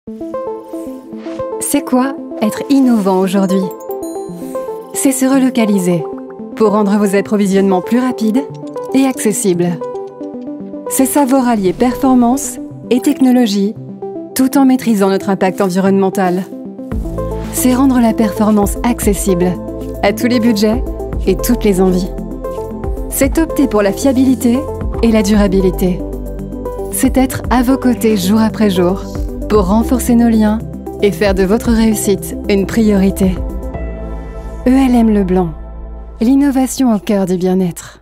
C'est quoi être innovant aujourd'hui? C'est se relocaliser pour rendre vos approvisionnements plus rapides et accessibles. C'est savoir allier performance et technologie tout en maîtrisant notre impact environnemental. C'est rendre la performance accessible à tous les budgets et toutes les envies. C'est opter pour la fiabilité et la durabilité. C'est être à vos côtés jour après jour pour renforcer nos liens et faire de votre réussite une priorité. ELM Leblanc, l'innovation au cœur du bien-être.